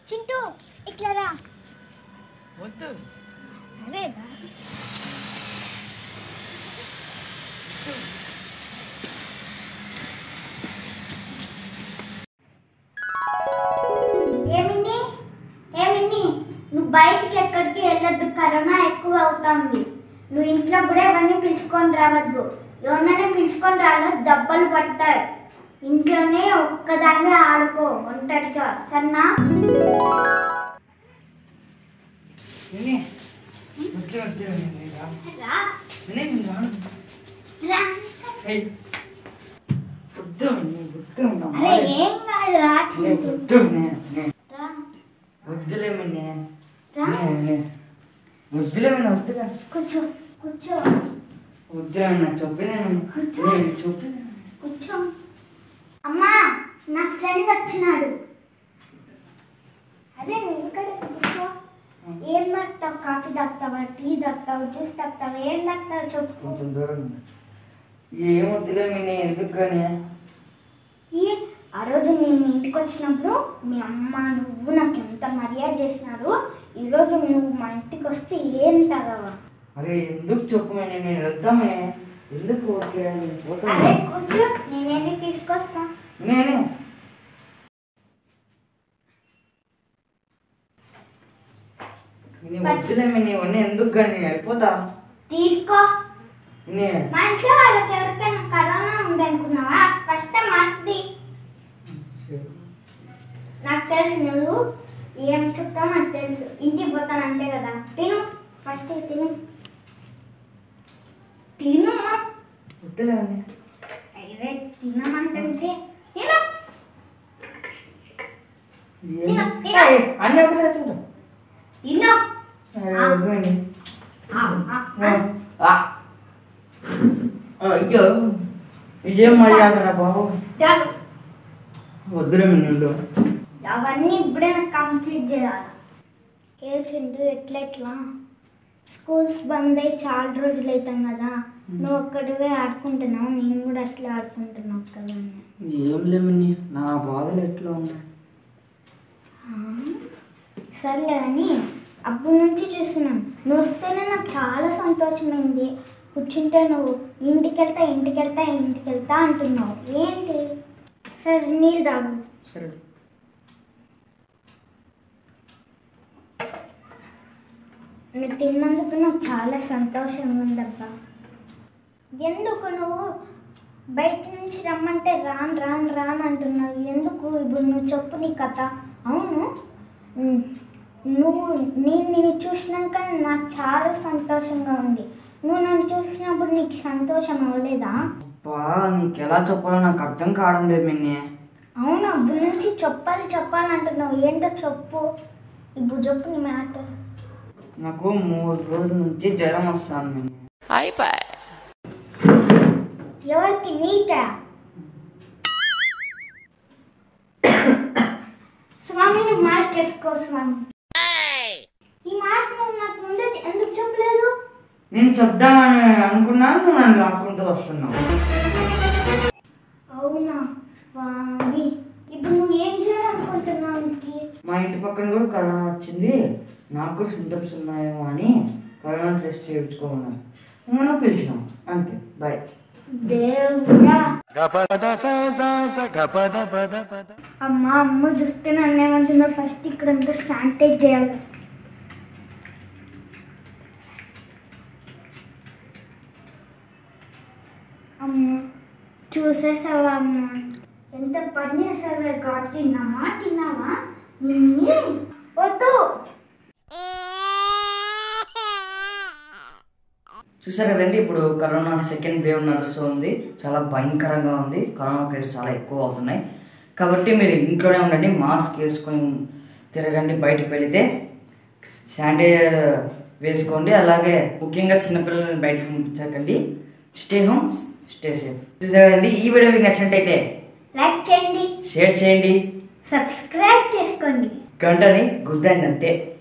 చింటూ ఇట్లా రా. వద్దు. అరే ఏమిని ఏమిని నువ్వు బయటికి ఎక్కడికి వెళ్ళొద్దు, కరోనా ఎక్కువ అవుతుంది. నువ్వు ఇంట్లో కూడా ఎవరిని పిలుచుకొని రావద్దు. ఎవరినైనా పిలుచుకొని రాలో దెబ్బలు పడతాయి. ఇంట్లోనే ఒక్కదాన్ని ఆడుకో ఒంటరిగా, సన్నా? ఏం కాదురా, వద్దులేమన్నా వద్దుగా కూర్చో కూర్చో వద్దులేమన్నా చెప్పేదేమన్నా చెప్పు కూర్చో. అమ్మా నా ఫ్రెండ్ వచ్చినాడు. అదే నువ్వు ఇక్కడ కూర్చో. ఏం తాగుతావు? కాఫీ తాగుతావా, టీ తాగుతావు, జ్యూస్ తాగుతావా, ఏం తాగుతావు చెప్పు. కొంచెం దూరం ఏం వద్దులేమన్నా ఎందుకు కానీ ఆ రోజు నేను ఇంటికి వచ్చినప్పుడు మీ అమ్మ నువ్వు నాకు ఎంత మర్యాద చేసినారు. ఈరోజు నువ్వు మా ఇంటికి వస్తే ఏం తాగవా? అరే ఎందుకు చెప్పు, నేను వెళ్తామే. ఎందుకు ఓకే అదే కూర్చో, నేనేది తీసుకొస్తా. నేనే వద్దులేమే, నీవన్నీ ఎందుకు కానీ వెళ్ళిపోతా. తీసుకో. మా ఇంట్లో వాళ్ళకి ఎవరికైనా కరోనా ఉంది అనుకున్నావా? First mask. నాకు తెలుసు నువ్వు ఏం చెప్తావు, నాకు తెలుసు. ఇంటికి పోతాను అంతే కదా. తిను ఫస్ట్, తిను తిను. వద్దులేమని అయ్యే తినమంటే తిను. అన్నీ ఒకసారి తిను. వద్దులేండి. అయ్యో ఇదేం మర్యాదరా బాబు. వద్దులేమండి. అవన్నీ ఇప్పుడే నాకు కంప్లీట్ చేయాలి. ఏంటంటే ఎట్లా స్కూల్స్ బంద్ అయ్యి చాలా రోజులు అవుతాం కదా. నువ్వు ఒక్కడివే ఆడుకుంటున్నావు, నేను కూడా అట్లా ఆడుకుంటున్నావు కదా. ఏం లేమని నా బాధలు ఎట్లా ఉన్నాయి. సర్లే అని అప్పటి నుంచి చూస్తున్నాను. నువ్వు వస్తేనే నాకు చాలా సంతోషమైంది. కూర్చుంటే నువ్వు ఇంటికి వెళ్తా అంటున్నావు ఏంటి? సరే నీళ్ళు తాగు. సరే నువ్వు తిన్నందుకు నాకు చాలా సంతోషంగా ఉందబ్బా. ఎందుకు నువ్వు బయట నుంచి రమ్మంటే రాను అంటున్నావు ఎందుకు? ఇప్పుడు నువ్వు చెప్పు నీ కథ. అవును, నేను చూసినాక నాకు చాలా సంతోషంగా ఉంది. నువ్వు నన్ను చూసినప్పుడు నీకు సంతోషం అవ్వలేదా? నీకు ఎలా చెప్పాలో నాకు అర్థం కావడం లేదు మిన్ని. అవును, అప్పుడు నుంచి చెప్పాలంటున్నావు. ఏంటో చెప్పు, ఇప్పుడు చెప్పు నీ మ్యాటర్. నాకు 3 రోజుల నుంచి జ్వరం వస్తుంది మిన్ని. ఎవరికి? నీకా? స్వామి మాస్క్ వేసుకో స్వామి. ఈ మాస్క్ నువ్వు నాకు ముందు ఎందుకు చెప్పలేదు? నేను చెప్దామని అనుకున్నాను, నువ్వు నన్ను లాక్కుంటూ వస్తున్నావు. అవునా స్వామి, ఇప్పుడు నువ్వు ఏం చేయాలనుకుంటున్నావు? మా ఇంటి పక్కన కూడా కరోనా వచ్చింది. నాకు కూడా సింటమ్స్ ఉన్నాయేమో అని కరోనా టెస్ట్ చేయించుకోమన్నారు. మనం పిలిచినాం అంతే. బాయ్. అమ్మ చూస్తే నన్ను ఏమంటున్నా, ఫస్ట్ ఇక్కడంతా శానిటైజ్ చేయాలి. అమ్మ చూసేసావా అమ్మ, ఎంత పని చేసావే. గాడ్ తిన్నావా? వద్దు. చూసారు కదండి, ఇప్పుడు కరోనా సెకండ్ వేవ్ నడుస్తుంది. చాలా భయంకరంగా ఉంది. కరోనా కేసు చాలా ఎక్కువ అవుతున్నాయి. కాబట్టి మీరు ఇంట్లోనే ఉండండి, మాస్క్ వేసుకొని తిరగండి. బయటకు వెళితే శానిటైజర్ వేసుకోండి. అలాగే ముఖ్యంగా చిన్నపిల్లల్ని బయటకు పంపించకండి. Stay home, stay safe. చూసారు కదండి, ఈ వీడియో మీకు నచ్చినట్టయితే లైక్ చేయండి, షేర్ చేయండి, సబ్స్క్రైబ్ చేసుకోండి, గంటని గుద్దండి అంతే.